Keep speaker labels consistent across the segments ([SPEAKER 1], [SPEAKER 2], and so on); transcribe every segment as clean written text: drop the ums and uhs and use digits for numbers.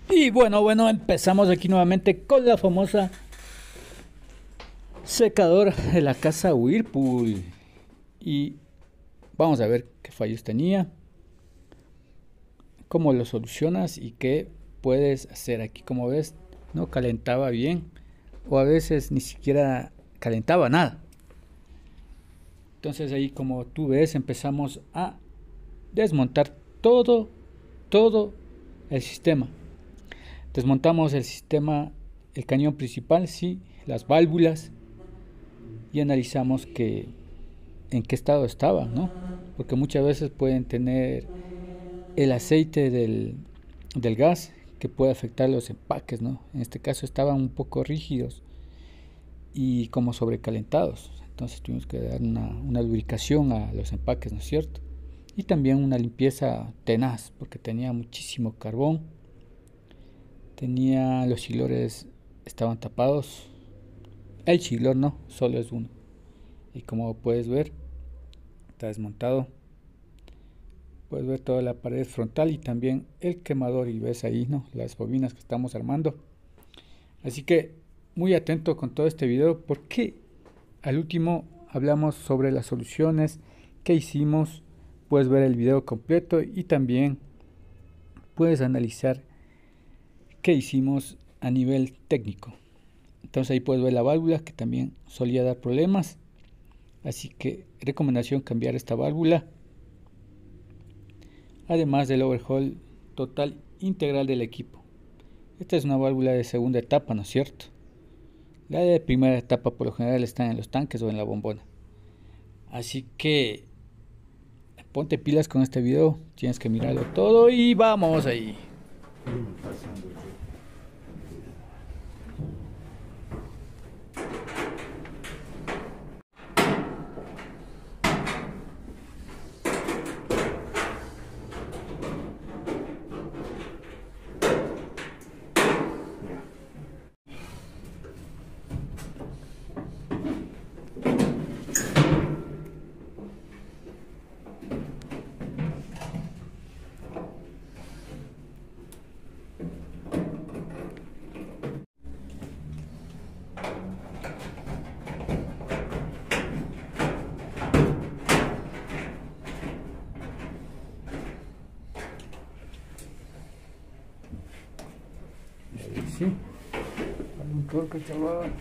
[SPEAKER 1] Y bueno, empezamos aquí nuevamente con la famosa secadora de la casa Whirlpool. Y vamos a ver qué fallos tenía, cómo lo solucionas y qué puedes hacer. Aquí, como ves, no calentaba bien, o a veces ni siquiera calentaba nada. Entonces ahí, como tú ves, empezamos a desmontar todo el sistema. Desmontamos el sistema, el cañón principal, sí, las válvulas, y analizamos en qué estado estaba, ¿no? Porque muchas veces pueden tener el aceite del gas que puede afectar los empaques, ¿no? En este caso estaban un poco rígidos y como sobrecalentados. Entonces tuvimos que dar una lubricación a los empaques, ¿no es cierto? Y también una limpieza tenaz, porque tenía muchísimo carbón. Los chilores estaban tapados. El chilor no, solo es uno. Y como puedes ver, está desmontado. Puedes ver toda la pared frontal y también el quemador, y ves ahí, ¿no?, las bobinas que estamos armando. Así que muy atento con todo este video, porque al último hablamos sobre las soluciones que hicimos. Puedes ver el video completo y también puedes analizar qué hicimos a nivel técnico. Entonces ahí puedes ver la válvula, que también solía dar problemas, así que recomendación cambiar esta válvula, además del overhaul total integral del equipo. Esta es una válvula de segunda etapa, ¿no es cierto? La de primera etapa por lo general está en los tanques o en la bombona. Así que ponte pilas con este video, tienes que mirarlo todo y vamos ahí. Sí, dale un torque, chaval.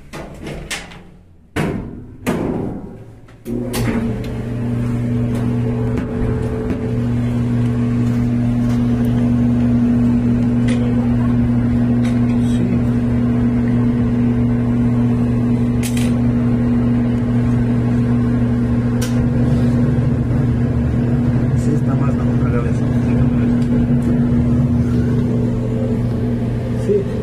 [SPEAKER 2] Sí, está más, no, otra vez.
[SPEAKER 1] Sí.